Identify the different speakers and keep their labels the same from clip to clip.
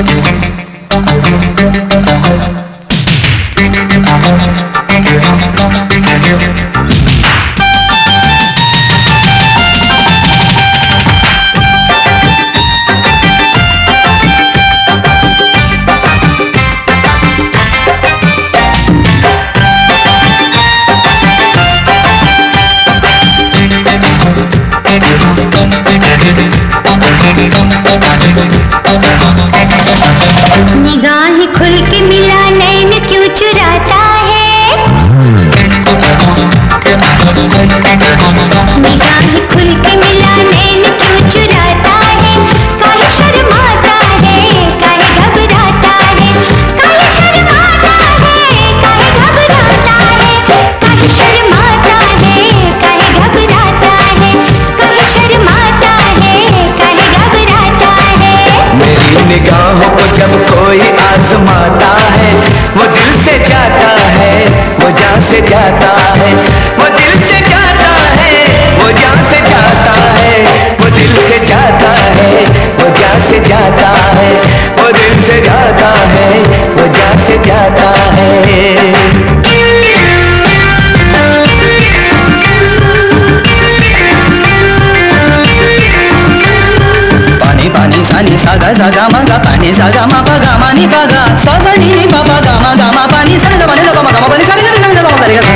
Speaker 1: निगाहें खुल के मिला नैन क्यों चुराता है, निगाहें खुल के मिला नैन क्यों चुराता है, काहे शर्माता है काहे घबराता है, काहे शर्माता है काहे घबराता है, काहे शर्माता है काहे घबराता है, काहे शर्माता है काहे घबराता है।
Speaker 2: मेरी निगाहों को जब कोई आजमाता है, वो दिल से जाता है वो जान से जाता है, वो दिल से जाता है वो जान से जाता है, वो दिल से जाता है वो जान से जाता है, वो दिल से जाता है वो जान से जाता है।
Speaker 3: पानी सानी सागा सागा मगा पानी सागा मा पा गा मा नी पा गा सा सा नी नी पा पा गा मा पानी सा गा मा नी गा मा पानी सा गा मा गा मा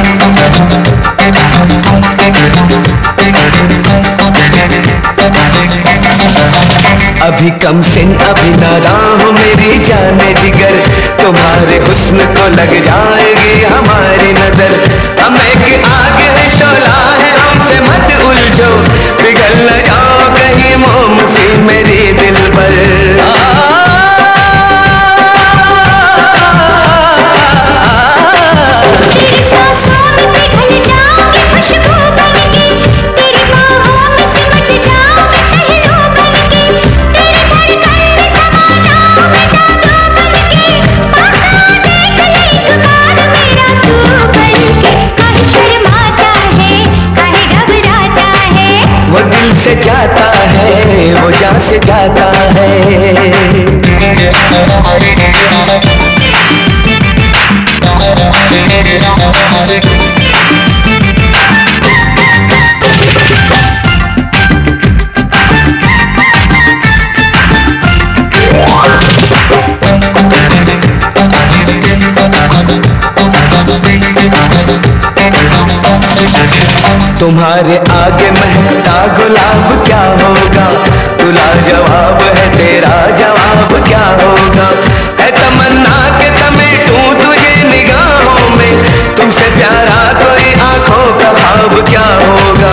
Speaker 2: अभी कम सिन अभी नादां हो मेरी जाने जिगर, तुम्हारे हुस्न को लग जाएगी हमारी नजर, हम एक आग है शोला है हमसे मत उलझो, पिघल न जाओ कहीं मोम सी मेरी दिल पर।
Speaker 1: तेरी सांसों में पिघल जाऊंगी खुशबू बनके, तेरी बाहों में सिमट जाऊं मैं पहलू बनके, तेरी धड़कन में समा जाऊं मैं जादू बनके, पास आ देख ले एक बार मेरा तू बनके, काहे शर्माता है काहे घबराता है,
Speaker 2: वो दिल से जाता है वो जान से जाता है। तुम्हारे आगे महकता गुलाब क्या होगा, तुला जवाब है तेरा जवाब क्या होगा, है तमन्ना के समेटूं तुझे निगाहों में, तुमसे प्यारा कोई आंखों का ख्वाब क्या होगा।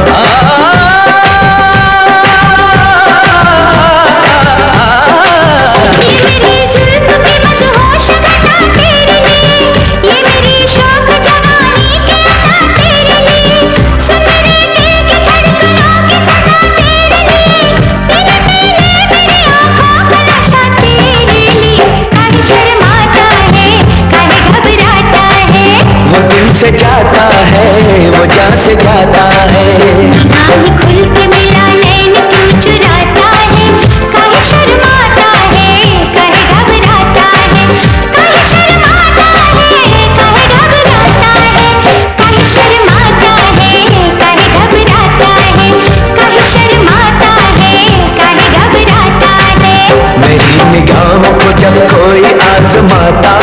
Speaker 1: ये मेरी जुल्फ की मदहोश घटा तेरे लिए, ये मेरी शौक जवानी की अता तेरे लिए, सुन मेरे दिल की धड़कनों की सदा तेरे लिए, तेरे पीले मेरी आँखों का नशा तेरे लिए, काहे शर्माता है काहे घबराता है,
Speaker 2: वो दिल से जाता है वो जान से जाता है।
Speaker 1: निगाहें खुल के मिला नैन क्यों चुराता है, काहे शर्माता है काहे घबराता है, काहे शर्माता है काहे घबराता है, काहे शर्माता है काहे घबराता है, काहे शर्माता है काहे घबराता है।
Speaker 2: मेरी निगाहों को जब कोई आजमाता